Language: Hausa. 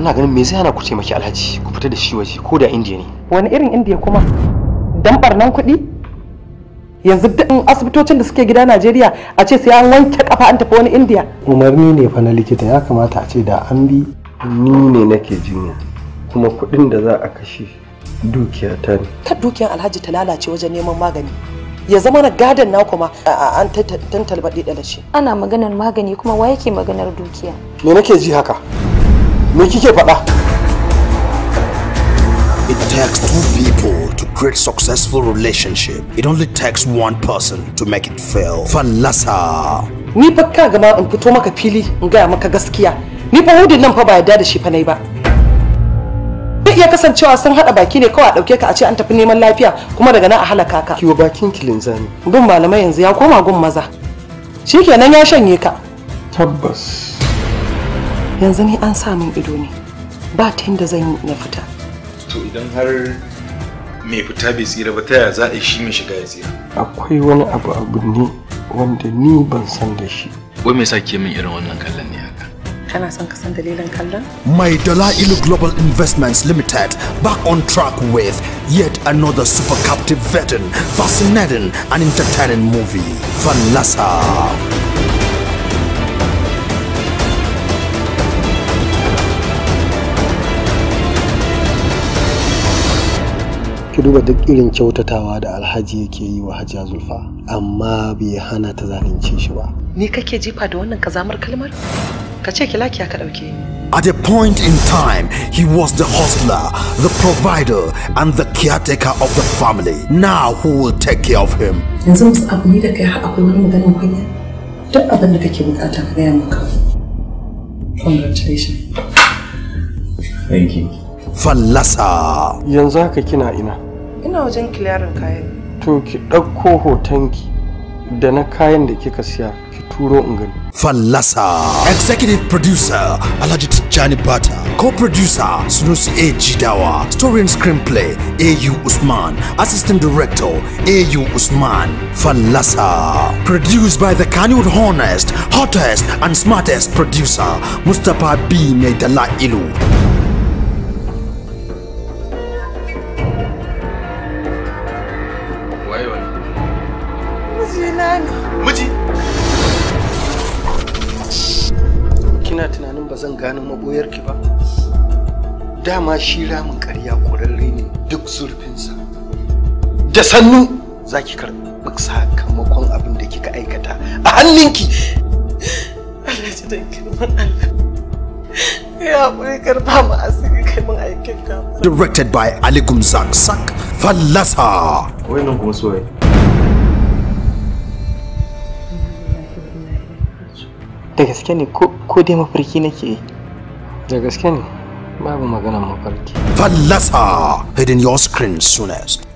ina ganin me zai hana ku taimaki Alhaji ku fita da shi waje ko da Indiya ne. Wani irin Indiya kuma? Dan barnan kuɗi? Yanzu duk asibitocin da suke gida Najeriya a ce sai an wanke kafa an tafi wani Indiya. Umarni ne fa na likita, ya kamata a ce da an bi. Ni ne nake jinya kuma kuɗin da za a kashe dukiya ta ne. Kar dukiyar Alhaji ta lalace wajen neman magani. Ya zama na gadon na kuma an tantalbaɗe da shi. Ana maganar magani kuma wa yake maganar dukiya? Me nake ji haka? Me kike faɗa? It takes two people to create successful relationship. It only takes one person to make it fail. Fallasa. Ni fa ka gama in fito maka fili in gaya maka gaskiya. Ni fa hudin nan fa ba yarda da shi fa nayi ba. Zai iya kasancewa sun hada baki ne kawai a dauke ka a ce an tafi neman lafiya kuma daga nan a halaka ka. Kiwo bakin kilinzami. Gun malamai yanzu ya koma gun maza. Shikenan ya shanye ka. Tabbas. Yanzu ni an sa min ido ne. Ba ta yanda zan yi na fita. To idan har mai fita bai tsira ba ta yaya za a yi shi mai shiga ya tsira? Akwai wani abu ne wanda ni ban san da shi. Wai me yasa ke min irin wannan kallon ne haka? Kana son ka san dalilin kallon? My Dalailu Global Investments Limited back on track with yet another super captivating, fascinating and entertaining movie, Fallasa. Ki duba duk irin kyautatawa da Alhaji yake yi wa Hajiya Zulfa, amma bai hana ta zalunce shi ba. Ni kake jifa da wannan kazamar kalmar? Ka ce ki lakiya ka dauke ni. At a point in time, he was the hustler, the provider, and the caretaker of the family. Now, who will take care of him? Yanzu musu abu ni da kai har akwai wani maganin kunya. Duk abin da kake bukata ka gaya maka. Congratulations. Thank you. Fallasa. Yanzu haka kina ina? Ina wajen clearing kayan. To ki ɗauko hotonki da na kayan da kika siya ki turo in gani. Fallasa. Executive producer Alhaji Tijjani Bata. Co-producer Sunusi A. Jidawa. Story and screenplay A.U. Usman. Assistant director A.U. Usman. Fallasa. Produced by the Kannywood honest, hottest and smartest producer Mustapha B. Dalailu. Miji? Kina tunanin ba zan gano maboyarki ba? Dama shi ramin ƙarya ƙwararre ne duk zurfinsa. Da sannu za ki karɓi sakamakon abin da kika aikata a hannunki. Alhaji dan girman Allah. Ya haƙuri karfa mu asiri kai mun aikin ka. Directed by Ali Gumzak Sak. Fallasa. Wayannan kuma soyayya. Da gaske ne ko dai mafarki nake yi? Da gaske ne babu maganar mafarki. Fallasa. Hidden your screen soonest.